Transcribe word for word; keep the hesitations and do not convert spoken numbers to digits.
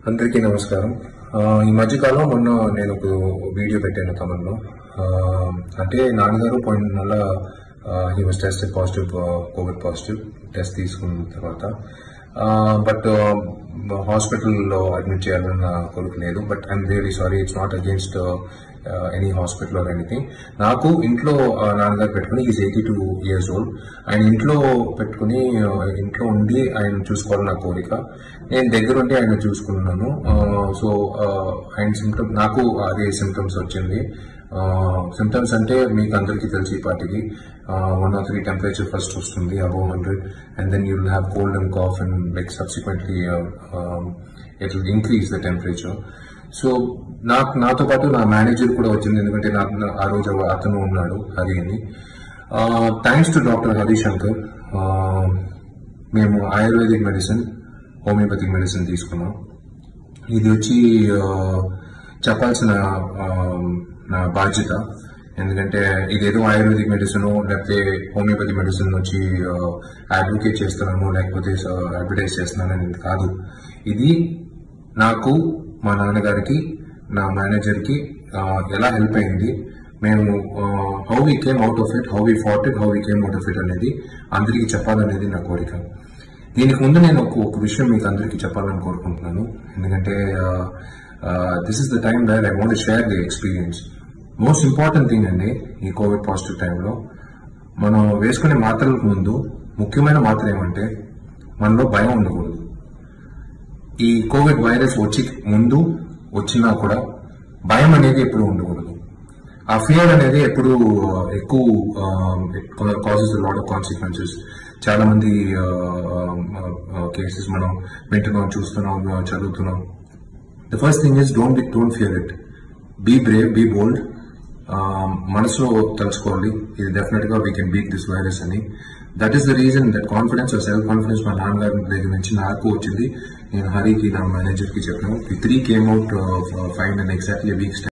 అందరికీ నమస్కారం. ఈ మధ్యకాలం మొన్న నేను ఒక వీడియో పెట్టాను తమలో. అంటే నాన్నగారు పోయిన నెల he was tested positive, covid positive test తీసుకున్న తర్వాత బట్ హాస్పిటల్లో అడ్మిట్ చేయాలన్న కోరిక లేదు. But I'm really sorry, it's not against any hospital or anything. నాకు ఇంట్లో నాన్నగారు పెట్టుకుని is eighty two years old. ఆయన ఇంట్లో పెట్టుకుని ఇంట్లో ఉండి ఆయన చూసుకోవాలని నా కోరిక. నేను దగ్గరుండి ఆయన చూసుకున్నాను. సో ఆయన సిమ్టమ్ నాకు అదే సిమ్టమ్స్ వచ్చింది. సిమ్టమ్స్ అంటే మీకు అందరికీ తెలిసి పాటికి one or three temperature first వస్తుంది above hundred, and then you will have cold and cough and like subsequently it will increase the temperature. So నాకు నాతో పాటు నా మేనేజర్ కూడా వచ్చింది, ఎందుకంటే నాకు ఆ రోజు అతను ఉన్నాడు హరి అని. థ్యాంక్స్ టు డాక్టర్ హరిశంకర్ మేము ఆయుర్వేదిక్ మెడిసిన్, హోమియోపతిక్ మెడిసిన్ తీసుకున్నాం. ఇది వచ్చి చెప్పాల్సిన నా బాధ్యత, ఎందుకంటే ఇదేదో ఆయుర్వేదిక్ మెడిసిన్ లేకపోతే హోమియోపతి మెడిసిన్ వచ్చి అడ్వకేట్ చేస్తున్నాను లేకపోతే అడ్వర్టైజ్ చేస్తున్నానని కాదు. ఇది నాకు, మా నాన్నగారికి, నా మేనేజర్కి ఎలా హెల్ప్ అయింది, మేము how we came out of it, how we fought it, how we came out of it అనేది అందరికీ చెప్పాలనేది నా కోరిక. దీనికి ముందు నేను ఒక ఒక విషయం మీకు అందరికీ చెప్పాలని కోరుకుంటున్నాను, ఎందుకంటే this is the time where I want to share the experience. Most important thing అండి ఈ కోవిడ్ పాజిటివ్ టైంలో మనం వేసుకునే మాత్రలకు ముందు ముఖ్యమైన మాత్ర ఏమంటే మనలో భయం ఉండకూడదు. ఈ కోవిడ్ వైరస్ వచ్చి ముందు వచ్చినా కూడా భయం అనేది ఎప్పుడు ఉండకూడదు. ఆ ఫియర్ అనేది ఎప్పుడు ఎక్కువ కాజెస్ లాట్ ఆఫ్ కాన్సిక్వెన్సెస్. చాలా మంది కేసెస్ మనం వింటున్నాం, చూస్తున్నాం, చదువుతున్నాం. The first thing is don't be don't fear it, be brave, be bold. మనసులో తలుచుకోవాలి, ఇది డెఫినెట్ గా we can beat this virus అని. That is the reason, that confidence or self confidence మా నాన్నగారి దగ్గర నుంచి నాకు వచ్చింది. నేను హరికి, నా మేనేజర్ కి చెప్పాను. Three came out five and exactly weeks